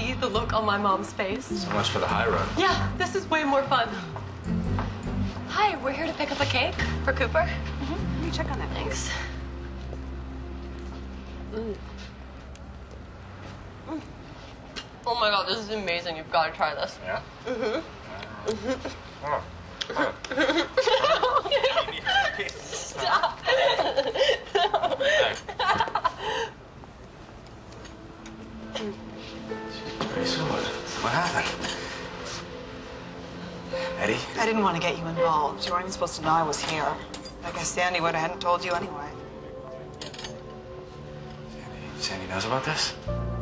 see the look on my mom's face? So much for the high road. Yeah, this is way more fun. Hi, we're here to pick up a cake for Cooper. Let me check on that. Thanks. Oh my god, this is amazing. You've got to try this. Yeah? Oh. Stop. So what happened? Eddie? I didn't want to get you involved. You weren't even supposed to know I was here. I guess Sandy would have hadn't told you anyway. Sandy knows about this?